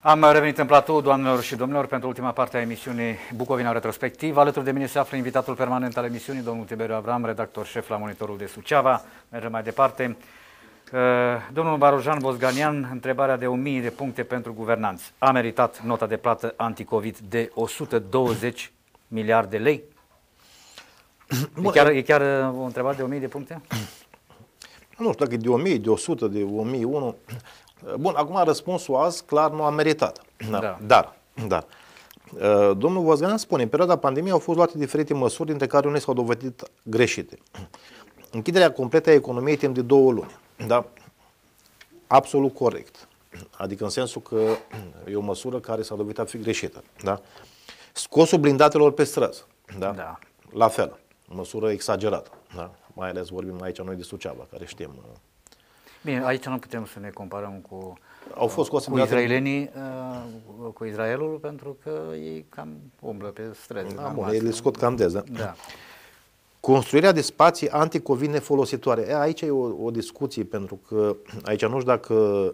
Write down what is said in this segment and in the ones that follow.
Am revenit în platou, doamnelor și domnilor, pentru ultima parte a emisiunii Bucovina Retrospectiv. Alături de mine se află invitatul permanent al emisiunii, domnul Tiberiu Avram, redactor șef la Monitorul de Suceava. Mergem mai departe. Domnul Barujan Bozganian, întrebarea de 1000 de puncte pentru guvernanți. A meritat nota de plată anticovid de 120 miliarde de lei? E chiar o întrebare de 1000 de puncte? Nu știu dacă e de 1000, de 100, de 1001. Bun, acum răspunsul azi clar nu a meritat. Dar, domnul Bozganian spune, în perioada pandemiei au fost luate diferite măsuri, dintre care unele s-au dovedit greșite. Închiderea completă a economiei timp de 2 luni. Da? Absolut corect. Adică în sensul că e o măsură care s-a dovedit a fi greșită. Da? Scosul blindatelor pe străzi. Da? La fel. Măsură exagerată. Da? Mai ales vorbim aici noi de Suceava, care știm. Bine, aici nu putem să ne comparăm cu, au fost cu izraelenii, cu Israelul, pentru că ei cam umblă pe străzi. Ei le scot cam des, da? Da. Construirea de spații anticovid nefolositoare. Aici e o discuție, pentru că aici nu știu dacă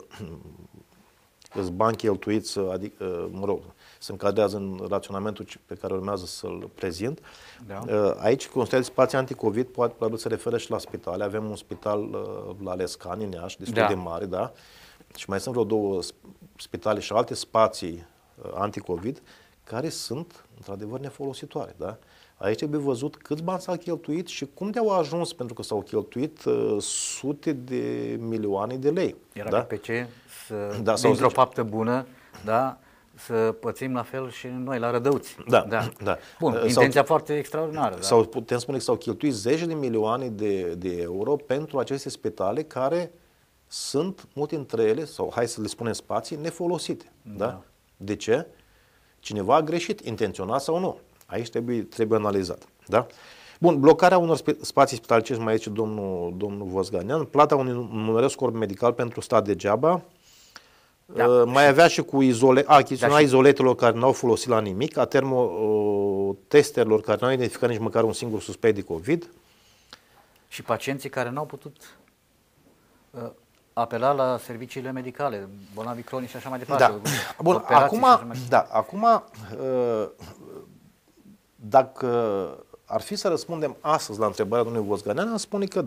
îți bani cheltuiți, adică, se încadrează în raționamentul pe care urmează să-l prezint. Da. Aici, construirea de spații anticovid probabil se referă și la spitale. Avem un spital la Lescani, în Iași, destul de mare, da? Și mai sunt vreo 2 spitale și alte spații anticovid care sunt, într-adevăr, nefolositoare, da? Aici trebuie văzut câți bani s-au cheltuit și cum de-au ajuns, pentru că s-au cheltuit sute de milioane de lei. Era pe ce să, dintr-o faptă bună, da, să pățim la fel și noi, la Rădăuți. Da. Bun, intenția foarte extraordinară. Da? Sau putem spune că s-au cheltuit zeci de milioane de euro pentru aceste spitale care sunt, multe dintre ele, sau hai să le spunem spații, nefolosite. Da? De ce? Cineva a greșit, intenționat sau nu. Aici trebuie analizat. Da? Bun, blocarea unor spații spitalicești, mai aici domnul Vosganian, plata unui numeros corp medical pentru stat degeaba, mai avea și cu chestiunea izoletelor care n-au folosit la nimic, a termotesterilor care n-au identificat nici măcar un singur suspect de COVID. Și pacienții care n-au putut apela la serviciile medicale, bolnavi cronici și așa mai departe. Da. Bun, acum, dacă ar fi să răspundem astăzi la întrebarea domnului Vosganian, am spune că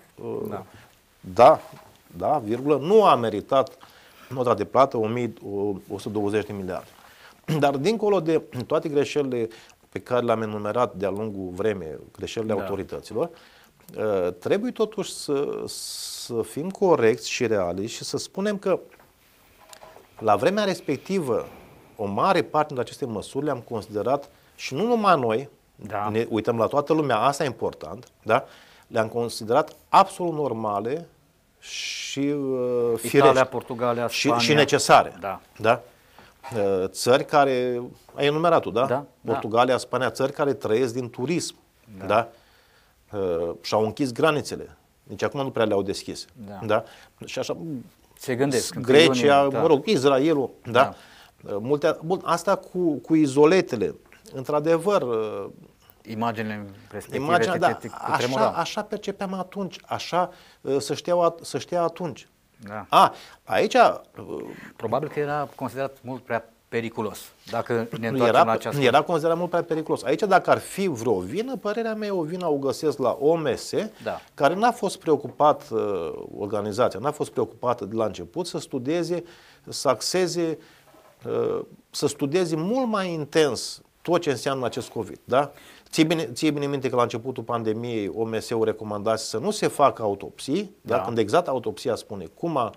nu a meritat nota de plată 120 de miliarde. Dar dincolo de toate greșelile pe care le-am enumerat de-a lungul vremii, greșelile autorităților, trebuie totuși să fim corecți și realiști și să spunem că la vremea respectivă o mare parte din aceste măsuri le-am considerat, și nu numai noi, ne uităm la toată lumea, asta e important, da? Le-am considerat absolut normale și Italia, Portugalia, Spania. Și necesare. Da? Țări care, ai enumerat tu, da? Portugalia, Spania, țări care trăiesc din turism. Da? Și-au închis granițele. Nici acum nu prea le-au deschis. Da? Și așa, se gândesc. Grecia, Israelul. Da? Bun, asta cu izoletele. Într-adevăr, imaginile respective așa percepeam atunci, așa să știa atunci. Da. Aici probabil că era considerat mult prea periculos. Dacă ne întoarcem la această... Era considerat mult prea periculos. Aici, dacă ar fi vreo vină, părerea mea, o vină o găsesc la OMS, care n-a fost preocupat, organizația n-a fost preocupată de la început să studieze, să axeze, să studieze mult mai intens tot ce înseamnă acest COVID. Da? Ție bine minte că la începutul pandemiei OMS-ul recomandase să nu se facă autopsii, când exact autopsia spune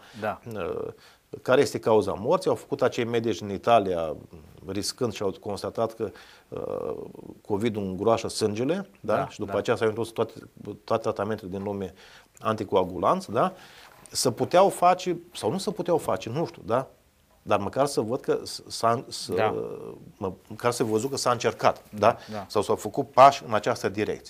care este cauza morții. Au făcut acei medici în Italia riscând și au constatat că COVID-ul îngroașă sângele, și după aceea s-au introdus toate tratamentele din lume anticoagulanți, să puteau face, sau nu se puteau face, nu știu, dar măcar să văd că măcar să văzut că s-a încercat, sau s-au făcut pași în această direcție.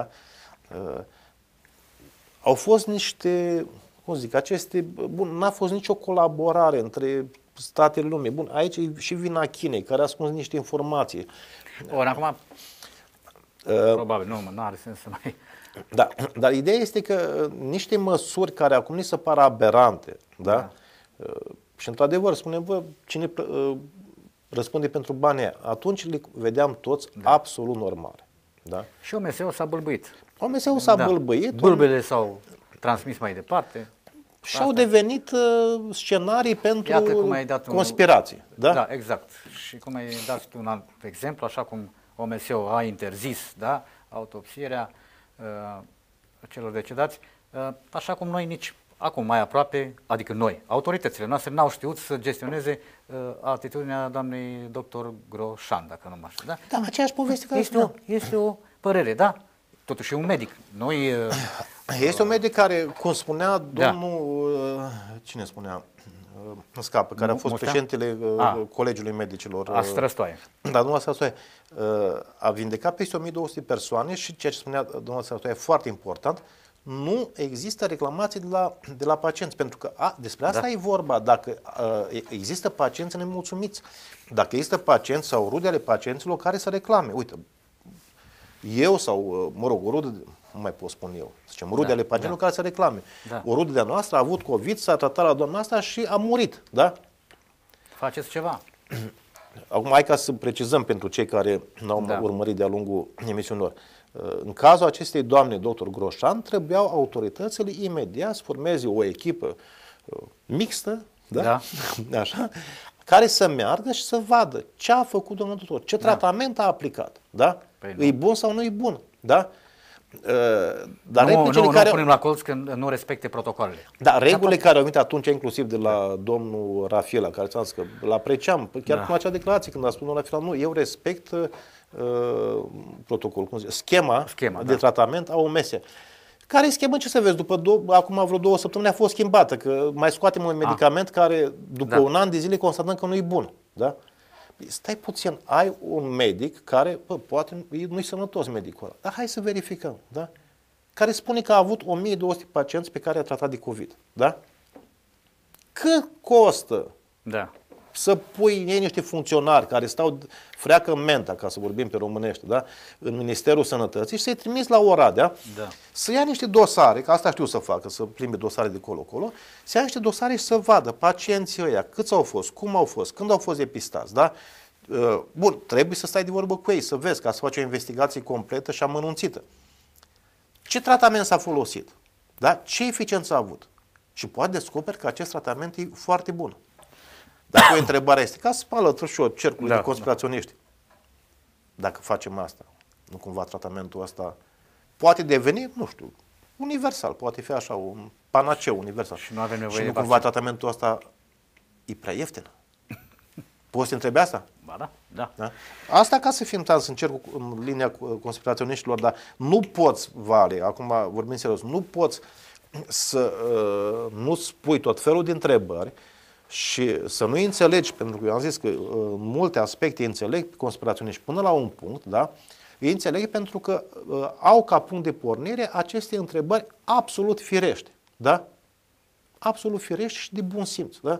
Au fost niște, n-a fost nicio colaborare între statele lumii. Bun, aici e și vina Chinei, care a ascuns niște informații. Ori acum, probabil, nu are sens să mai... Dar ideea este că niște măsuri care acum ni se par aberante, Și într-adevăr, spunem, bă, cine răspunde pentru banii aia? Atunci le vedeam toți absolut normale. Da? Și OMS-ul s-a bâlbâit. OMS-ul s-a bâlbâit. Bâlbele s-au transmis mai departe. Și au devenit scenarii pentru Iată cum ai dat conspirații. Da? Da, exact. Și cum ai dat un alt exemplu, așa cum OMS-ul a interzis, da, autopsierea celor decedați, așa cum noi nici acum mai aproape, adică noi, autoritățile noastre n-au știut să gestioneze atitudinea doamnei doctor Groșan, dacă nu mă știu, da? Da, aceeași poveste care este o părere, da? Totuși e un medic. Noi... Este un medic care, cum spunea domnul, cine spunea, îmi scapă, care a fost președintele Colegiului Medicilor. Astrăstoaie. Da, domnul Astrăstoaie. A vindecat peste 1200 persoane și ceea ce spunea domnul Astrăstoaie, foarte important, nu există reclamații de la pacienți, pentru că despre asta e vorba. Dacă există pacienți nemulțumiți, dacă există pacienți sau rude ale pacienților care să reclame. Uite, eu sau, mă rog, o rudă, nu mai pot spune eu, să zicem, rude ale pacienților care să reclame. Da. O rudă de-a noastră a avut COVID, s-a tratat la doamna asta și a murit, da? Faceți ceva. Acum, hai ca să precizăm pentru cei care n-au urmărit de-a lungul emisiunilor. În cazul acestei doamne, doctor Groșan, trebuiau autoritățile imediat să formeze o echipă mixtă, da? Așa, care să meargă și să vadă ce a făcut domnul doctor, ce tratament a aplicat, da? E bun sau nu e bun, da? Dar nu punem la colț când nu respecte protocoalele. Da, regulile care au venit atunci, inclusiv de la domnul Rafiela, care ți-am zis că l-apreciam, chiar cum acea declarație, când a spus domnul Rafiela, nu, eu respect protocolul, cum zice, schema de tratament a OMS. Care e schema, ce să vezi, acum vreo 2 săptămâni a fost schimbată, că mai scoatem un medicament care după un an de zile constatăm că nu e bun. Da? Stai puțin, ai un medic care, poate nu-i sănătos medicul ăla, dar hai să verificăm, da? Care spune că a avut 1200 pacienți pe care a tratat de COVID. Da? Cât costă să pui ei niște funcționari care stau freacă în menta, ca să vorbim pe românește, da? În Ministerul Sănătății și să-i trimiți la Oradea, să ia niște dosare, că asta știu să facă, să plimbe dosare de colo-colo, să ia niște dosare și să vadă pacienții ăia, câți au fost, cum au fost, când au fost depistați, da? Bun, trebuie să stai de vorbă cu ei, să vezi, ca să faci o investigație completă și amănunțită. Ce tratament s-a folosit? Da? Ce eficiență a avut? Și poate descoperi că acest tratament e foarte bun. Dacă o întrebare este, ca să alături și eu cercul de conspiraționiști, dacă facem asta, nu cumva tratamentul ăsta poate deveni, nu știu, universal, poate fi așa, un panaceu universal. Și nu avem nevoie și nu cumva tratamentul ăsta e prea ieftin. Poți să întrebi asta? Ba da. Asta ca să fim în linia conspiraționiștilor, dar nu poți, Vale, acum vorbim serios, nu poți să nu spui tot felul de întrebări și să nu înțelegi, pentru că eu am zis că în multe aspecte înțeleg conspiraționiști până la un punct, da? Ei înțeleg pentru că au ca punct de pornire aceste întrebări absolut firești, da? Absolut firești și de bun simț, da?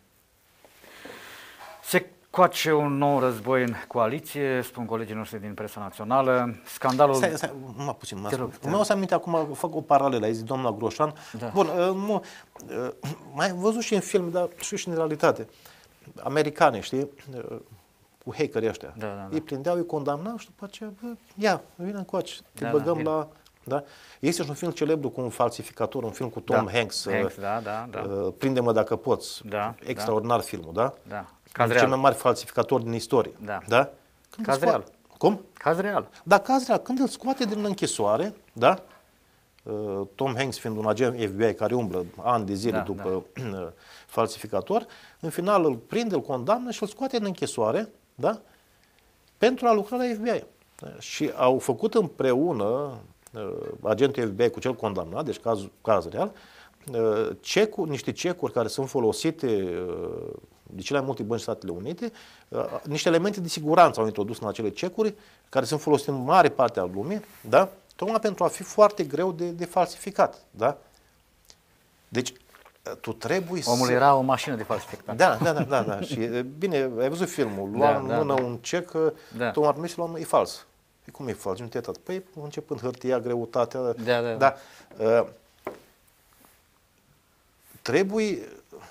Se coace un nou război în coaliție, spun colegii noștri din presa națională. Scandalul... Stai, numai puțin. Mă să aminte acum, fac o paralelă, ai zis doamna Groșan. Bun, mai văzut și în film, dar și în realitate. Americane, știi? Cu hackerii ăștia. Îi prindeau, îi condamnau și după aceea, ia, vină încoace, te băgăm la... Da? Este și un film celebru cu un falsificator, un film cu Tom Hanks. Prinde-mă dacă poți. Extraordinar filmul, da? Cel mai mare falsificator din istorie. Da? Caz real. Cum? Caz real. Da, caz real. Când îl scoate din închisoare, da? Tom Hanks fiind un agent FBI care umblă ani de zile după falsificator, în final îl prinde, îl condamnă și îl scoate din închisoare, da? Pentru a lucra la FBI. Și au făcut împreună agentul FBI cu cel condamnat, deci caz real, niște cecuri care sunt folosite de cele mai multe bănci Statele Unite, niște elemente de siguranță au introdus în acele cecuri, care sunt folosite în mare parte a lumii, da? Tocmai pentru a fi foarte greu de falsificat. Da? Deci, tu trebuie Omul era o mașină de falsificat. Da. Și bine, ai văzut filmul, lua în mână un cec, tu m-ar și luam, e fals. Păi cum e fals? Nu te-ai dat. Păi începând hârtia, greutatea. Trebuie,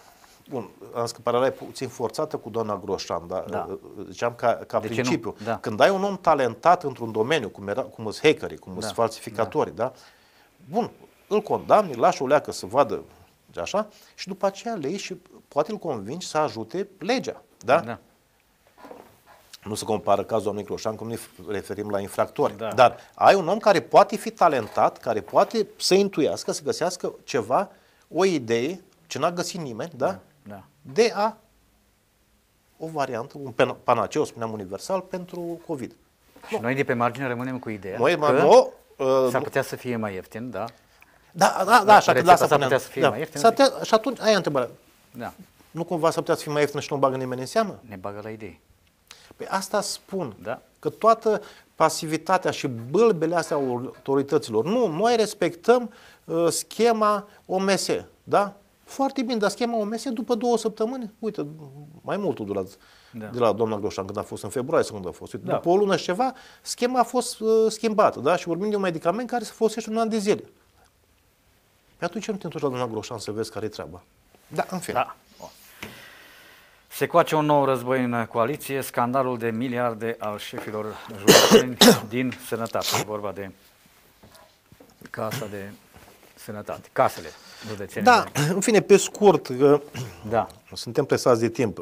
bun, am scăparea e puțin forțată cu doamna Groșan, dar ziceam ca principiu. Da. Când ai un om talentat într-un domeniu, cum sunt hackerii, cum sunt falsificatorii, da? Bun, îl condamni, lași o leacă să vadă așa și după aceea le iei și poate îl convingi să ajute legea, da? Da. Nu se compară cazul doamnei Groșan, cum ne referim la infractori. Da. Dar ai un om care poate fi talentat, care poate să intuiască, să găsească ceva, o idee, ce n-a găsit nimeni, da? Da. De o variantă, un panaceu, spuneam, universal pentru COVID. Și noi de pe margine rămânem cu ideea s-ar putea să fie mai ieftin, da? Da, așa că s-ar putea să fie mai ieftin. Și atunci, aia e întrebarea. Da. Nu cumva s-ar putea să fie mai ieftin și nu bagă nimeni în seamă? Ne bagă la idei. Păi asta spun, Da. că toată pasivitatea și bâlbele astea autorităților, nu, noi respectăm schema OMS, da? Foarte bine, dar schema OMS după 2 săptămâni, uite, mai mult a durat de la doamna Groșan, când a fost în februarie sau când a fost. Uite, după o lună și ceva, schema a fost schimbată, da? Și vorbim de un medicament care se folosește un an de zile. Pe atunci nu te întorci la doamna Groșan să vezi care e treaba. Da, în fine. Da. Se coace un nou război în coaliție, scandalul de miliarde al șefilor județeni din sănătate. E vorba de Casa de Sănătate, casele județene. Da, în fine, pe scurt, da. Suntem presați de timp.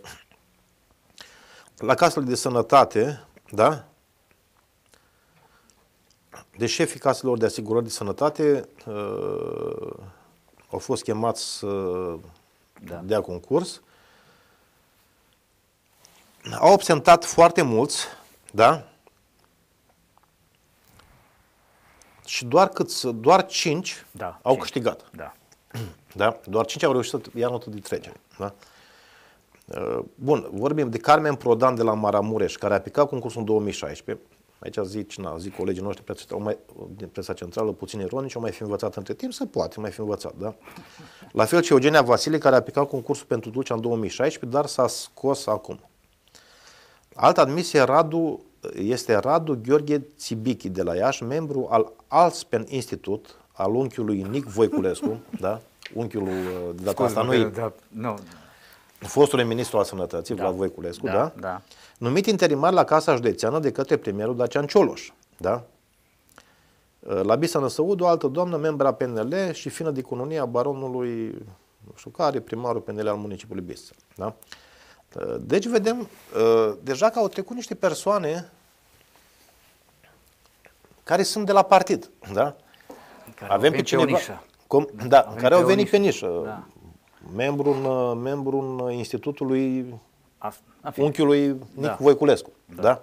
La casele de sănătate, da? De șefii caselor de asigurări de sănătate au fost chemați să dea concurs. Au absentat foarte mulți, da? Și doar 5 au câștigat. Da. Da? Doar 5 au reușit să ia notă de trecere. Da? Bun, vorbim de Carmen Prodan de la Maramureș, care a aplicat concursul în 2016. Aici zic colegii noștri din presa centrală, puțin ironici, au mai fi învățat între timp, se poate mai fi învățat, da? La fel și Eugenia Vasile, care a aplicat concursul pentru Dulcea în 2016, dar s-a scos acum. Altă admisie este Radu Gheorghe Țibichi de la Iași, membru al Alspen Institute, al unchiului Nic Voiculescu, da? Unchiul de data asta nu. Fostului ministru al sănătății, Vlad Voiculescu, da? Da. Numit interimar la Casa Județeană de către premierul Dacian Cioloș, da? La Bisa Năsăudu, o altă doamnă, membra PNL și fină de economie a baronului, nu știu care, primarul PNL al municipiului Bisa, da? Deci vedem deja că au trecut niște persoane care sunt de la partid, da? Avem pe cineva, care au venit pe nișă. Da. Membru în institutului unchiului Nic Voiculescu, da?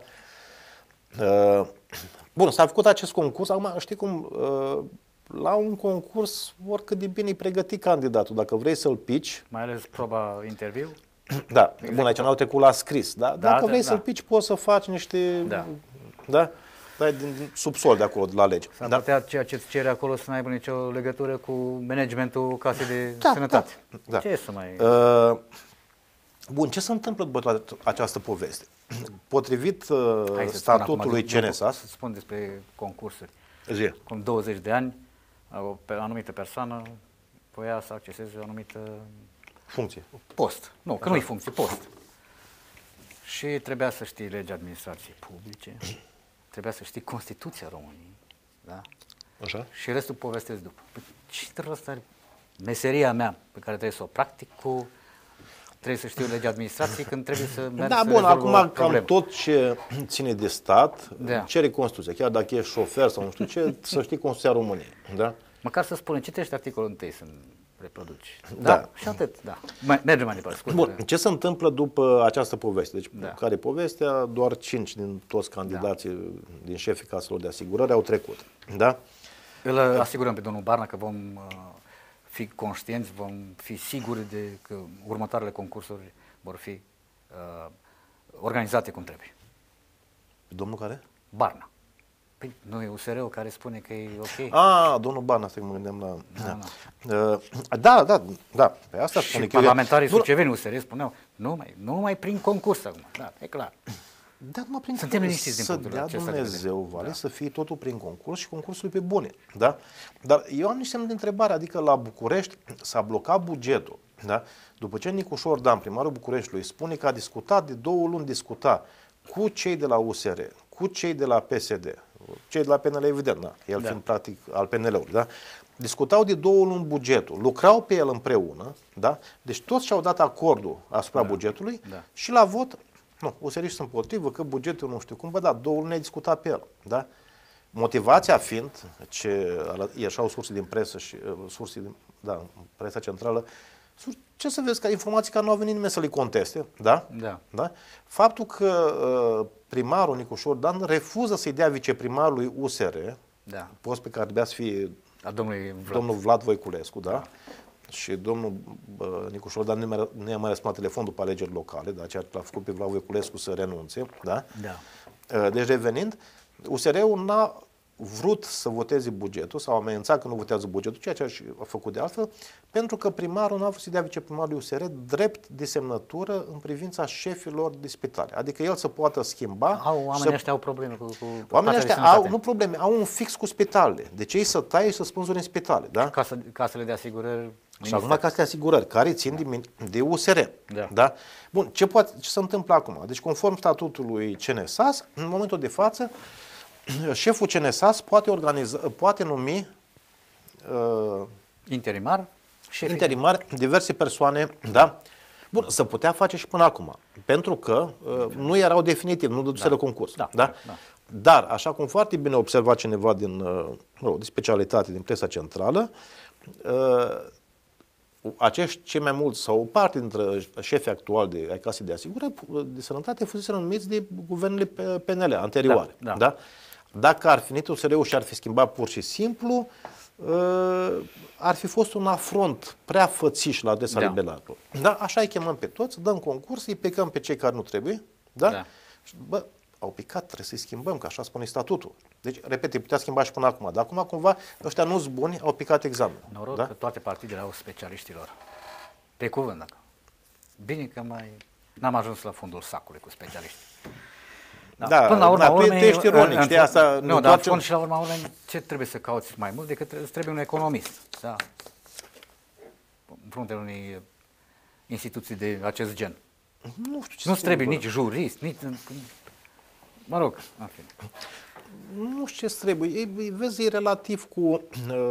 Bun, s-a făcut acest concurs. Acum, știi cum, la un concurs, oricât de bine e pregătit candidatul, dacă vrei să-l pici... Mai ales proba interviu? Da, exact. Bun, aici n-au trecut la scris, da? Dacă vrei să-l pici, poți să faci niște... Da? Dai din subsol de acolo, de la lege. S-ar putea ceea ce îți cere acolo să nu aibă nicio legătură cu managementul casei de sănătate. Da. Ce să mai... Bun, ce se întâmplă după această poveste? Potrivit statutului CNSAS... Să spun despre concursuri. Zi. Cum 20 de ani, o anumită persoană voia să acceseze o anumită... funcție. Post. Nu, că nu-i funcție, post. Și trebuia să știi legea administrației publice, trebuia să știi Constituția României, da? Așa. Și restul povestesc după. Ce rost are meseria mea pe care trebuie să o practic trebuie să știu legea administrației când trebuie să merg să bun, acum cam tot ce ține de stat cere Constituția. Chiar dacă ești șofer sau nu știu ce, să știi Constituția României, da? Măcar să spune, citește articolul 1 să reproduci. Da. Și atât, da. Mergem mai departe. Scuze. Bun, ce se întâmplă după această poveste? Deci, care povestea, doar 5 din toți candidații din șefii caselor de asigurări au trecut. Da? Îl asigurăm pe domnul Barna că vom fi conștienți, vom fi siguri de că următoarele concursuri vor fi organizate cum trebuie. Domnul care? Barna. Păi nu e USR-ul care spune că e ok? Domnul Barna, să mă gândeam la... Da. Pe asta spune și parlamentarii suceveni USR spuneau, nu mai prin concurs acum. Da, e clar. Da, numai prin Suntem liniștiți din să punctul dea acesta de Dumnezeu, vedere. Vale, să fie totul prin concurs și concursul pe bune. Da? Dar eu am niște semne de întrebare, adică la București s-a blocat bugetul. Da? După ce Nicușor Dan, primarul Bucureștiului, spune că a discutat, de 2 luni discuta cu cei de la USR, cu cei de la PSD, cei de la PNL, evident, da, el fiind practic al PNL-ului, da? Discutau de 2 luni bugetul, lucrau pe el împreună, da? Deci toți și-au dat acordul asupra bugetului și la vot, nu, USR-iști sunt împotrivă, că bugetul nu știu cum, bă, da, 2 luni ai discutat pe el, da? Motivația fiind, ce ieșau surse din presă și surse din, da, presa centrală, ce să vezi, că informații care nu au venit nimeni să le conteste, da? Da. Da? Faptul că primarul Nicușor Dan refuză să-i dea viceprimarului USR, post pe care trebuia să fie domnul Vlad Voiculescu, da? Și domnul Nicușor Dan nu i-a mai răspuns la telefon după alegeri locale, da? Ceea ce l-a făcut pe Vlad Voiculescu să renunțe, da? Deci revenind, USR-ul n-a vrut să voteze bugetul sau a amenințat că nu votează bugetul, ceea ce a făcut de altfel, pentru că primarul n-a vrut să dea viceprimarului USR drept de semnătură în privința șefilor de spitale. Adică el să poată schimba. Oamenii ăștia au probleme cu oamenii ăștia nu probleme, au un fix cu spitalele. Deci ei să taie și să spânzure în spitale. Da? Casele de asigurări. Și acum casele de asigurări, care țin de USR. Da? Bun, ce se întâmplă acum? Deci conform statutului CNSAS, în momentul de față, șeful CNSAS poate numi interimar diverse persoane, da? Bun, se putea face și până acum, pentru că nu erau definitiv, nu duceseră concurs. Da? Dar, așa cum foarte bine a observat cineva de specialitate din presa centrală, acești cei mai mulți sau o parte dintre șefii actuali ai casei de asigurări de sănătate fuseseră numiți de guvernele PNL anterioare. Da? Dacă ar fi venit USR-ul și ar fi schimbat pur și simplu, ar fi fost un afront prea fățiș la adresa liberalilor. Da? Așa îi chemăm pe toți, dăm concurs, îi picăm pe cei care nu trebuie. Da? Și, bă, au picat, trebuie să-i schimbăm, că așa spune statutul. Deci, repet, îi putea schimba și până acum. Dar acum, cumva, ăștia nu-s buni, au picat examenul. Noroc că toate partidele au specialiștilor. Pe cuvânt, dacă. Bine că n-am ajuns la fundul sacului cu specialiști. Până la urma urmei, tu ești ironic, știi asta? Nu, dar până și la urma urmei, ce trebuie să cauți mai mult decât trebuie un economist. Da. În fruntea unei instituții de acest gen. Nu-ți trebuie nici jurist, nici... Mă rog, nu știu ce trebuie. Vezi, e relativ cu...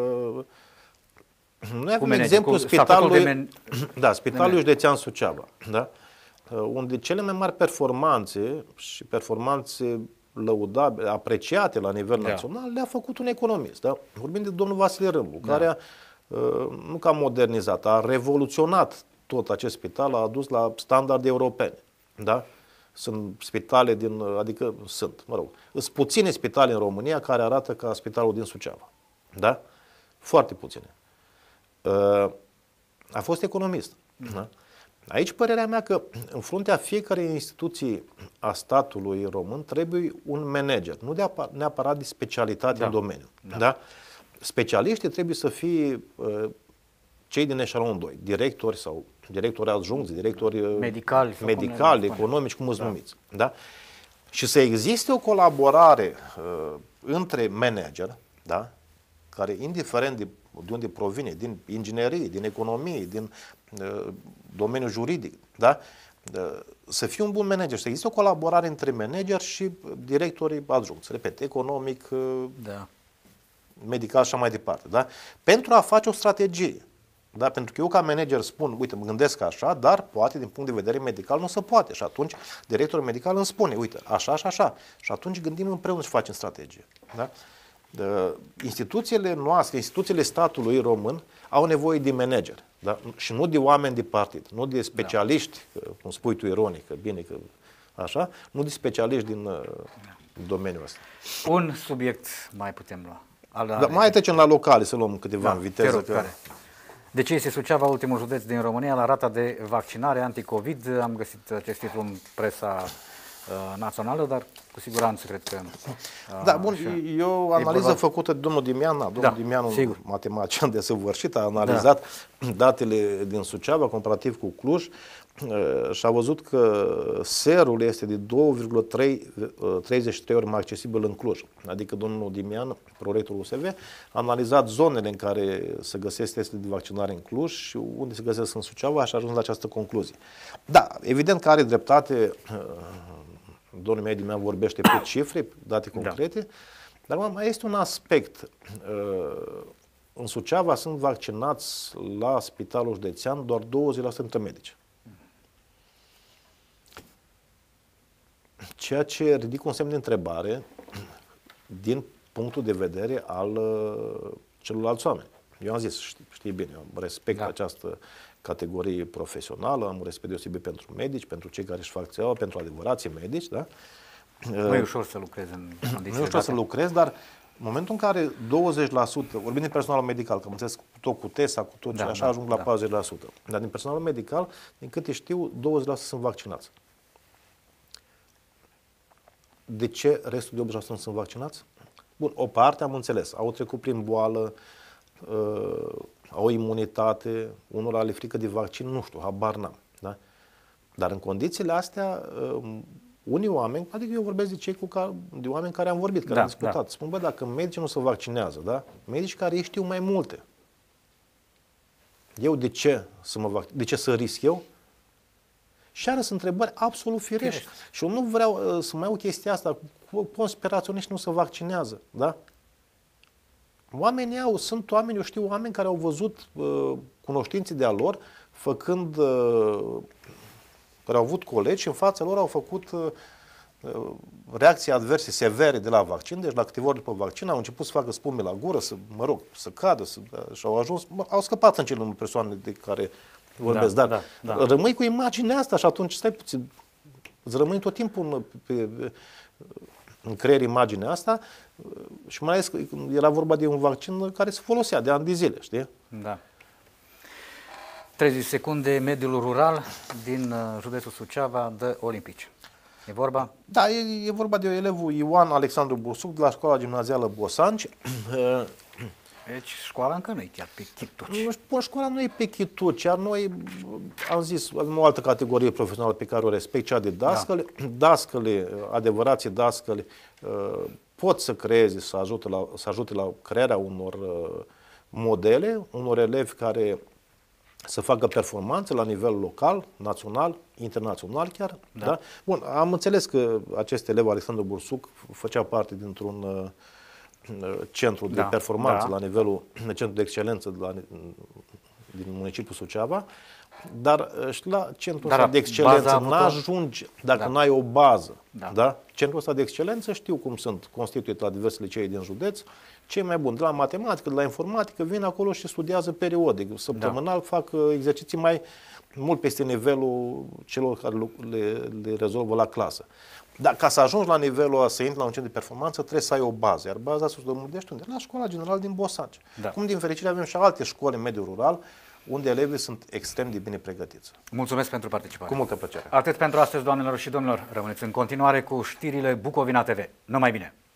Noi avem exemplu spitalului... Spitalul Județean Suceava. Da? Unde cele mai mari performanțe și performanțe lăudabile, apreciate la nivel național, le-a făcut un economist. Da? Vorbim de domnul Vasile Râmbu, care nu că a modernizat, a revoluționat tot acest spital, a adus la standarde europene. Da? Sunt spitale sunt puține spitale în România care arată ca spitalul din Suceava. Da? Foarte puține. A fost economist. Da? Aici părerea mea că în fruntea fiecarei instituții a statului român trebuie un manager, nu neapărat de specialitate în domeniu. Da? Specialiștii trebuie să fie cei din eșalon 2, directori sau directori adjuncți, directori medicali, economici, cum îți numiți. Da? Și să existe o colaborare între manager, da? Care indiferent de unde provine, din inginerie, din economie, din domeniul juridic, da? Să fie un bun manager, să existe o colaborare între manager și directorii adjuncți, repet, economic, medical și așa mai departe. Da? Pentru a face o strategie. Da? Pentru că eu ca manager spun, uite, mă gândesc așa, dar poate din punct de vedere medical nu se poate. Și atunci directorul medical îmi spune, uite, așa și așa. Și atunci gândim împreună și facem strategie. Da? Instituțiile noastre, instituțiile statului român au nevoie de manager. Da? Și nu de oameni de partid, nu de specialiști, cum spui tu ironic, că bine că așa, nu de specialiști din domeniul ăsta. Un subiect mai putem lua. Mai trecem la locale, să luăm câteva în viteză. De ce este Suceava ultimul județ din România la rata de vaccinare anti-Covid? Am găsit acest titlu în presa națională, dar cu siguranță cred că... Da, bun, e o analiză făcută de domnul Dimian. Domnul Dimian, un matematician desăvârșit, a analizat datele din Suceava comparativ cu Cluj și a văzut că serul este de 2,33 ori mai accesibil în Cluj. Adică domnul Dimian, prorectorul USV, a analizat zonele în care se găsesc testele de vaccinare în Cluj și unde se găsesc în Suceava și a ajuns la această concluzie. Da, evident că are dreptate, domnul meu Dimian vorbește pe cifre, date concrete, dar mai este un aspect. În Suceava sunt vaccinați la Spitalul Județean doar 20% dintre medici. Ceea ce ridică un semn de întrebare din punctul de vedere al celorlalți oameni. Eu am zis, știi bine, eu respect această categorie profesională, am un respect deosebit pentru medici, pentru cei care își fac țeaua, pentru adevărații medici, da? Nu e ușor să lucrezi în condiții. Nu e ușor să lucrezi, dar în momentul în care 20%, vorbim din personalul medical, că am înțeles tot cu TESA, cu tot ce așa ajung la 40%, dar din personalul medical, din câte știu, 20% sunt vaccinați. De ce restul de 80% nu sunt vaccinați? Bun, o parte am înțeles, au trecut prin boală, au imunitate, unora le frică de vaccin, nu știu, habar n-am. Da? Dar în condițiile astea, unii oameni, adică eu vorbesc de oameni care am vorbit, care am discutat, spun, bă, dacă medicii nu se vaccinează, da? Medici care știu mai multe. Eu de ce să risc eu? Și are întrebări absolut firești. Și eu nu vreau să mai au chestia asta, conspiraționiști nu se vaccinează, da? Sunt oameni, eu știu oameni care au văzut cunoștințe de-a lor, care au avut colegi și în fața lor au făcut reacții adverse severe de la vaccin, deci la câteva ori după vaccin au început să facă spume la gură, să cadă, și au scăpat în cele persoane de care vorbesc, dar rămâi cu imaginea asta și atunci stai puțin, îți rămâi tot timpul în creier imaginea asta și mai ales că era vorba de un vaccin care se folosea de ani de zile, știi? Da. 30 secunde, mediul rural din județul Suceava dă olimpici. E vorba? Da, e vorba de elevul Ioan Alexandru Bursuc de la școala gimnazială Bosanci. Deci școala încă nu e chiar pe chituci. Școala nu e pe chituci, iar noi, am zis, avem o altă categorie profesională pe care o respect, cea de dascăle. Dascăle, adevărații dascăle, pot să creeze, să ajute la crearea unor modele, unor elevi care să facă performanțe la nivel local, național, internațional chiar. Da? Bun, am înțeles că acest elev, Alexandru Bursuc, făcea parte dintr-un centru de performanță la nivelul centru de excelență din municipiul Suceava, dar și la centrul ăsta de excelență n-ajungi dacă n-ai o bază. Da? Centrul ăsta de excelență știu cum sunt constituite la diverse licee din județ, cei mai buni, de la matematică, de la informatică, vin acolo și studiază periodic, săptămânal, fac exerciții mai mult peste nivelul celor care le rezolvă la clasă. Dar ca să ajungi la nivelul ăla, să intri la un centru de performanță, trebuie să ai o bază. Iar baza se dovedește unde? La școala generală din Bosanci. Cum din fericire avem și alte școli în mediul rural, unde elevii sunt extrem de bine pregătiți. Mulțumesc pentru participare. Cu multă plăcere. Atât pentru astăzi, doamnelor și domnilor. Rămâneți în continuare cu știrile Bucovina TV. Numai bine!